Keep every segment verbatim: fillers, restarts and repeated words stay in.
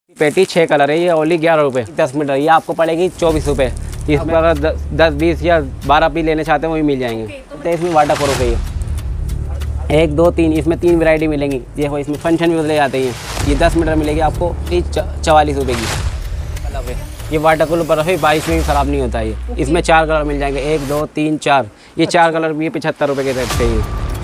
पेटी छः कलर है, ये ओनली ग्यारह रुपये दस मीटर, ये आपको पड़ेगी चौबीस रुपये। इसमें अगर दस बीस या बारह पी लेना चाहते हैं वो भी मिल जाएंगे। तो इसमें वाटर प्रूफ है ये, एक दो तीन, इसमें तीन वैरायटी मिलेंगी। ये हो इसमें फंक्शन भी ले जाते हैं। ये दस मीटर मिलेगी आपको चवालीस रुपये की। मतलब है ये वाटर कूलर बर्फ है, बारिश में भी ख़राब नहीं होता है ये। इसमें चार कलर मिल जाएंगे, एक दो तीन चार, ये चार कलर भी पचहत्तर रुपये के रेट से ही।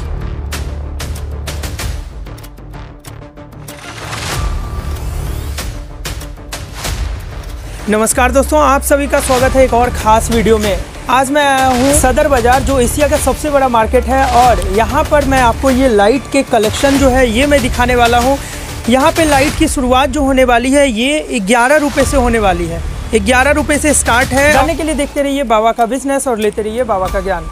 नमस्कार दोस्तों, आप सभी का स्वागत है एक और ख़ास वीडियो में। आज मैं आया हूँ सदर बाज़ार, जो एशिया का सबसे बड़ा मार्केट है, और यहाँ पर मैं आपको ये लाइट के कलेक्शन जो है ये मैं दिखाने वाला हूँ। यहाँ पे लाइट की शुरुआत जो होने वाली है ये ग्यारह रुपये से होने वाली है। ग्यारह रुपये से स्टार्ट है। जानने के लिए देखते रहिए बाबा का बिजनेस और लेते रहिए बाबा का ज्ञान।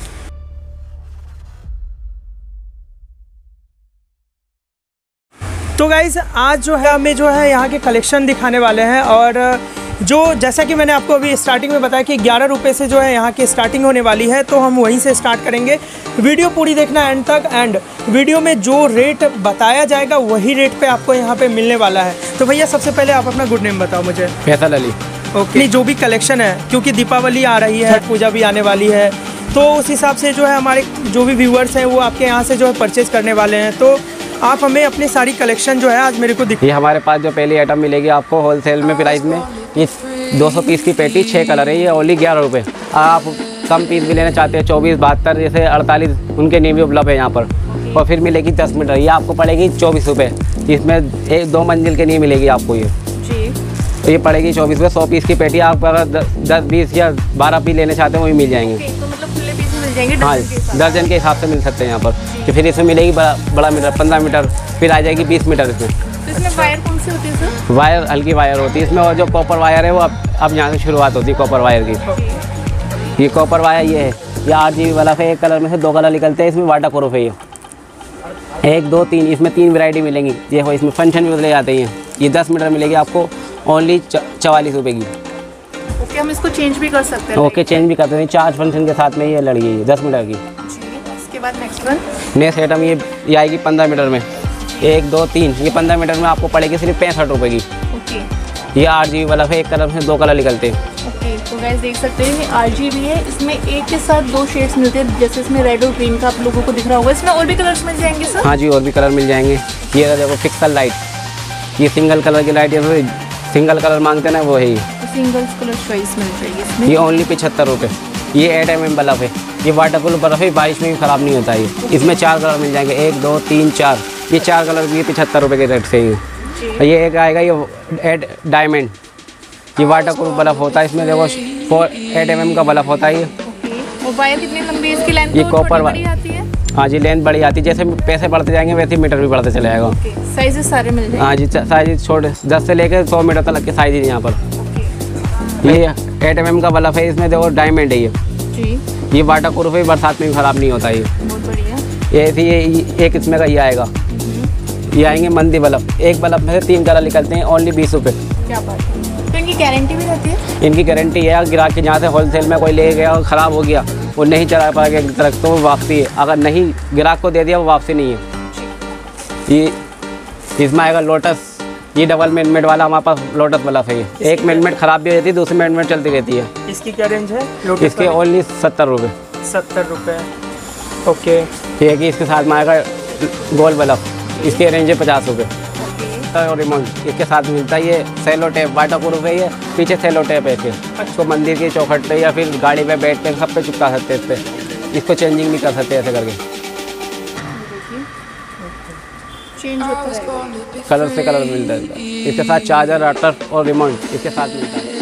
तो गाइज़, आज जो है हमें जो है यहाँ के कलेक्शन दिखाने वाले हैं, और जो जैसा कि मैंने आपको अभी स्टार्टिंग में बताया कि ग्यारह रुपये से जो है यहाँ की स्टार्टिंग होने वाली है, तो हम वहीं से स्टार्ट करेंगे। वीडियो पूरी देखना एंड तक, एंड वीडियो में जो रेट बताया जाएगा वही रेट पे आपको यहाँ पे मिलने वाला है। तो भैया सबसे पहले आप अपना गुड नेम बताओ मुझे। फैसल अली। ओके, जो भी कलेक्शन है, क्योंकि दीपावली आ रही है, छठ पूजा भी आने वाली है, तो उस हिसाब से जो है हमारे जो भी व्यूअर्स हैं वो आपके यहाँ से जो है परचेज़ करने वाले हैं। तो आप हमें अपनी सारी कलेक्शन जो है आज मेरे को दिखाइए। ये हमारे पास जो पहली आइटम मिलेगी आपको होलसेल में प्राइस में, ये दो सौ पीस की पेटी छः कलर है, ये ओनली ग्यारह रुपये। आप कम पीस भी लेना चाहते हैं, चौबीस बहत्तर जैसे अड़तालीस, उनके लिए भी उपलब्ध है यहाँ पर। और फिर मिलेगी दस मीटर, ये आपको पड़ेगी चौबीस रुपये। इसमें एक दो मंजिल के लिए मिलेगी आपको ये जी। तो ये पड़ेगी चौबीस रुपये। सौ पीस की पेटी आप अगर दस बीस या बारह पीस लेना चाहते हैं वो भी मिल जाएंगे। तो मतलब खुले पीस मिल जाएंगे? हाँ, दर्जन के हिसाब से मिल सकते हैं यहाँ पर। तो फिर इसमें मिलेगी बड़ा बड़ा मीटर पंद्रह मीटर, फिर आ जाएगी बीस मीटर इसमें। तो इसमें वायर कौन सी होती है सर? वायर हल्की वायर होती है इसमें, और जो कॉपर वायर है वो अब अब यहाँ से शुरुआत होती है कॉपर वायर की। ये कॉपर वायर ये है, ये आठ जी बी वाला है। एक कलर में से दो कलर निकलते हैं, इसमें वाटर प्रूफ है ये। एक दो तीन, इसमें तीन वैरायटी मिलेंगी। ये हो इसमें फंक्शन भी ले जाते हैं। ये दस मीटर मिलेगी आपको ओनली चवालीस रुपये की। ओके, हम इसको चेंज भी कर सकते हैं? ओके, चेंज भी करते हैं। चार फंक्शन के साथ में ये लड़ी है, ये दस मीटर की। इसके बाद नेक्स्ट वन, नेक्स्ट आइटम ये ये आएगी पंद्रह मीटर में। एक दो तीन, ये पंद्रह मीटर में आपको पड़ेगी सिर्फ पैंसठ रुपये की। ओके, ये आठ जी बी वाला है। एक कलर में दो कलर निकलते हैं। ओके, तो गाइस देख सकते हैं ये आर जी बी है। इसमें एक के साथ दो शेड्स मिलते हैं, जैसे इसमें रेड और ग्रीन का आप लोगों को दिख रहा होगा। इसमें और भी कलर्स मिल जाएंगे सर? हाँ जी, और भी कलर मिल जाएंगे। ये देखो फिक्सल लाइट, ये सिंगल कलर की लाइट, ये सिंगल कलर मांगते हैं ना, वो है। सिंगल कलर चॉइस मिल जाएगी इसमें। ये ओनली पचहत्तर रुपये। ये एट एम एम बल्ब है, ये वाटर कूलर बर्फ है, बारिश में भी ख़राब नहीं होता है ये। इसमें चार कलर मिल जाएंगे, एक दो तीन चार, ये चार कलर भी पचहत्तर रुपये के रेट से ही। ये एक आएगा ये एट डायमंड, ये वाटर कूलर बल्ब होता है। इसमें देखो फोर एट एम एम का बल्ब होता है ये। और वायर कितनी लंबी है इसकी? लेंथ ये कॉपर वायर आती है? हाँ जी, लेंथ बड़ी आती है। जैसे पैसे बढ़ते जाएंगे वैसे मीटर भी बढ़ते चले जाएगा। साइजेस सारे मिल जाएंगे? हाँ जी, साइज छोटे दस से लेकर सौ मीटर तक के साइज है यहाँ पर। ये एट एम एम का बल्ब है, इसमें देखो डायमंड है ये जी। ये वाटर प्रूफ है, बरसात में भी ख़राब नहीं होता ये। बहुत बढ़िया। ये ऐसे ये एक इसमें का ये आएगा, ये आएंगे मंदी बल्ब। एक बल्ब में से तीन कलर निकलते हैं, ओनली बीस रुपये। क्या बात है। तो इनकी गारंटी भी रहती है? इनकी गारंटी है, ग्राहक के जहाँ से होलसेल में कोई ले गया और ख़राब हो गया, वो नहीं चला पाएगा एक तरह, तो वो वापसी है। अगर नहीं ग्राहक को दे दिया वो वापसी नहीं है। ये इसमें आएगा लोटस, ये डबल मिनट वाला हमारे पास लोटस बल्ब है। ये एक मिनट ख़राब भी हो जाती है, दूसरी मिनट चलती रहती है। इसकी क्या रेंज है? इसके ओनली सत्तर रुपये। सत्तर रुपये ओके। ठीक है कि इसके साथ में आएगा गोल बल्ब, इसकी रेंज है पचास रुपये। और रिमोट इसके साथ मिलता है। ये सेलो टेप वाटर प्रूफ है, ये पीछे सेलो टेप है। फिर इसको मंदिर की चौखट पे या फिर गाड़ी पे बैठ के सब पे चिपका सकते हैं। इस पर इसको चेंजिंग भी कर सकते हैं ऐसे करके। चेंज होता है, कलर से कलर मिलता है। इसके साथ चार्जर, अटर और रिमोट इसके साथ मिलता है।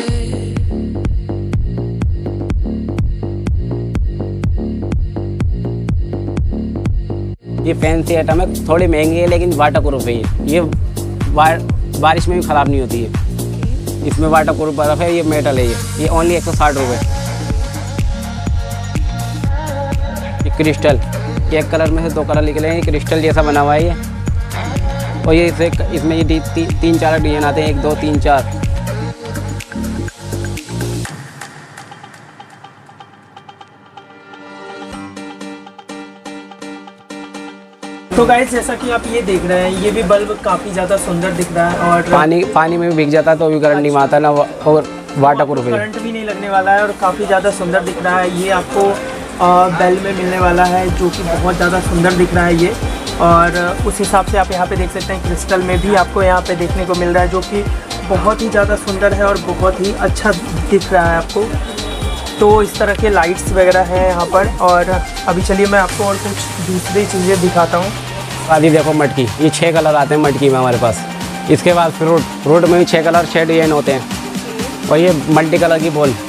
ये फैंसी आइटम है, थोड़ी महंगी है लेकिन वाटर प्रूफ है। ये ये बारिश में भी ख़राब नहीं होती है। इसमें वाटर प्रूफ बर्फ है, ये मेटल है। ये ये ओनली एक सौ साठ रुपये। ये क्रिस्टल, एक कलर में से दो कलर निकले हैं, क्रिस्टल जैसा बना हुआ है ये। और ये इसे इसमें ये ती, ती, तीन चार डिजाइन आते हैं, एक दो तीन चार। तो गाइस जैसा कि आप ये देख रहे हैं, ये भी बल्ब काफ़ी ज़्यादा सुंदर दिख रहा है और पानी पानी में भी भीग जाता है तो भी करंट नहीं मारता ना, और वाटर प्रूफ है। करंट भी नहीं लगने वाला है और काफ़ी ज़्यादा सुंदर दिख रहा है। ये आपको बेल में मिलने वाला है जो कि बहुत ज़्यादा सुंदर दिख रहा है ये। और उस हिसाब से आप यहाँ पे देख सकते हैं क्रिस्टल में भी आपको यहाँ पे देखने को मिल रहा है जो कि बहुत ही ज़्यादा सुंदर है और बहुत ही अच्छा दिख रहा है आपको। तो इस तरह के लाइट्स वगैरह हैं यहाँ पर। और अभी चलिए मैं आपको और कुछ दूसरी चीज़ें दिखाता हूँ। आदि देखो मटकी, ये छः कलर आते हैं मटकी में हमारे पास। इसके बाद फ्रूट फ्रूट में भी छः कलर छः डिजाइन होते हैं। और ये मल्टी कलर की बॉल,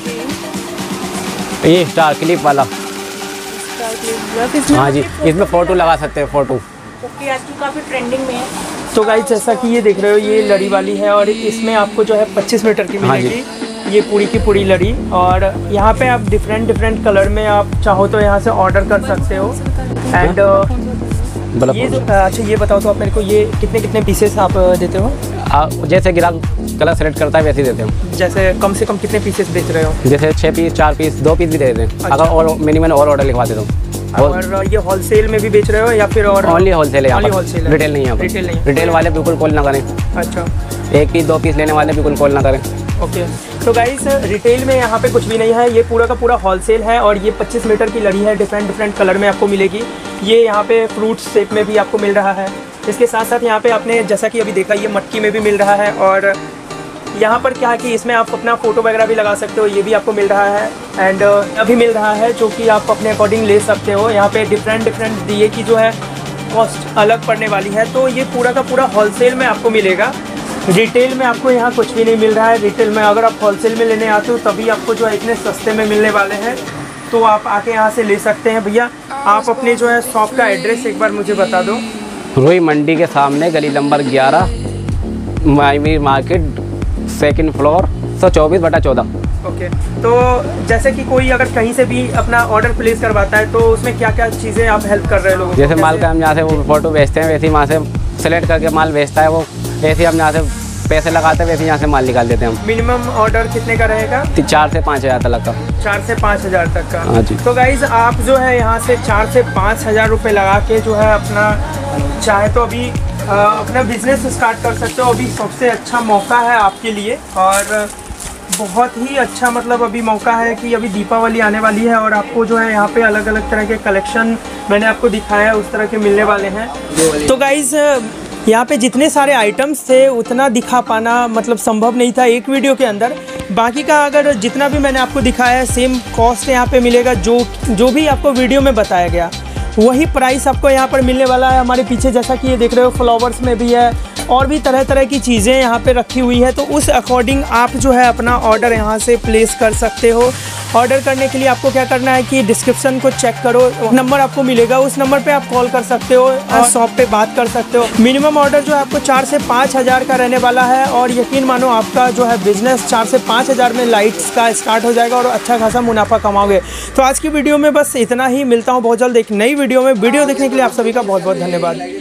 ये स्टार क्लिप वाला। हाँ जी, इसमें फ़ोटो लगा सकते हैं, फ़ोटो। ओके, आजकल काफ़ी ट्रेंडिंग में है। तो गाइस जैसा कि ये देख रहे हो, ये लड़ी वाली है और इसमें आपको जो है पच्चीस मीटर की मिलेगी ये पूरी की पूरी लड़ी। और यहाँ पे आप डिफरेंट डिफरेंट कलर में आप चाहो तो यहाँ से ऑर्डर कर सकते हो। एंड ये जो अच्छा ये बताओ तो आप मेरे को, ये कितने कितने पीसेस आप देते हो? आ, जैसे ग्राहक कलर सेलेक्ट करता है वैसे ही देते हैं। जैसे कम से कम कितने पीसेस बेच रहे हो? जैसे छः पीस, चार पीस, दो पीस भी दे देते हैं। अगर और मिनिमम और ऑर्डर लिखवा देता हूँ। और ये होलसेल में भी बेच रहे हो या फिर और? ओनली होलसेल है, ओनली होलसेल है, रिटेल नहीं है। रिटेल नहीं। रिटेल वाले बिल्कुल कॉल ना करें। अच्छा, एक पीस दो पीस लेने वाले बिल्कुल कॉल ना करें। ओके। तो गाइस रिटेल में यहाँ पे कुछ भी नहीं है, ये पूरा का पूरा होलसेल है। और ये पच्चीस मीटर की लड़ी है, डिफरेंट डिफरेंट कलर में आपको मिलेगी। ये यहाँ पे फ्रूट शेप में भी आपको मिल रहा है। इसके साथ साथ यहाँ पे आपने जैसा कि अभी देखा, ये मटकी में भी मिल रहा है। और यहाँ पर क्या है कि इसमें आप अपना फ़ोटो वगैरह भी लगा सकते हो, ये भी आपको मिल रहा है। एंड अभी मिल रहा है जो कि आप अपने अकॉर्डिंग ले सकते हो। यहाँ पे डिफरेंट डिफरेंट दिए की जो है कॉस्ट अलग पड़ने वाली है। तो ये पूरा का पूरा होलसेल में आपको मिलेगा। रिटेल में आपको यहाँ कुछ भी नहीं मिल रहा है। रिटेल में अगर आप होलसेल में लेने आते हो तभी आपको जो है इतने सस्ते में मिलने वाले हैं। तो आप आके यहाँ से ले सकते हैं। भैया आप अपने जो है शॉप का एड्रेस एक बार मुझे बता दो। रोई मंडी के सामने, गली नंबर ग्यारह, माईवीर मार्केट, सेकंड फ्लोर, सौ चौबीस बटा चौदह। ओके। तो जैसे कि कोई अगर कहीं से भी अपना ऑर्डर प्लेस करवाता है तो उसमें क्या क्या चीज़ें आप हेल्प कर रहे हो लोगों को? जैसे माल का हम यहाँ से वो फोटो भेजते हैं, वैसे ही वहाँ से सेलेक्ट करके माल भेजता है वो, ऐसे ही हम यहाँ से पैसे लगाते हैं, वैसे यहाँ से माल निकाल देते हैं हम। मिनिमम ऑर्डर कितने का रहेगा? चार से पाँच हज़ार तक का। चार से पाँच हज़ार तक का। हाँ जी। तो गाइज आप जो है यहाँ से चार से पाँच हज़ार रुपये लगा के जो है अपना चाहे तो अभी आ, अपना बिजनेस स्टार्ट कर सकते हो। अभी सबसे अच्छा मौका है आपके लिए और बहुत ही अच्छा मतलब अभी मौका है कि अभी दीपावली आने वाली है और आपको जो है यहाँ पे अलग अलग तरह के कलेक्शन मैंने आपको दिखाया उस तरह के मिलने वाले हैं। तो गाइज यहाँ पे जितने सारे आइटम्स थे उतना दिखा पाना मतलब संभव नहीं था एक वीडियो के अंदर। बाकी का अगर जितना भी मैंने आपको दिखाया है सेम कॉस्ट यहाँ पे मिलेगा, जो जो भी आपको वीडियो में बताया गया वही प्राइस आपको यहाँ पर मिलने वाला है। हमारे पीछे जैसा कि ये देख रहे हो फ्लावर्स में भी है और भी तरह तरह की चीज़ें यहाँ पे रखी हुई है। तो उस अकॉर्डिंग आप जो है अपना ऑर्डर यहाँ से प्लेस कर सकते हो। ऑर्डर करने के लिए आपको क्या करना है कि डिस्क्रिप्शन को चेक करो, नंबर आपको मिलेगा, उस नंबर पे आप कॉल कर सकते हो और शॉप पे बात कर सकते हो। मिनिमम ऑर्डर जो है आपको चार से पाँच हज़ार का रहने वाला है और यकीन मानो आपका जो है बिजनेस चार से पाँच हज़ार में लाइट्स का स्टार्ट हो जाएगा और अच्छा खासा मुनाफा कमाओगे। तो आज की वीडियो में बस इतना ही, मिलता हूँ बहुत जल्द एक नई वीडियो में। वीडियो देखने के लिए आप सभी का बहुत बहुत धन्यवाद।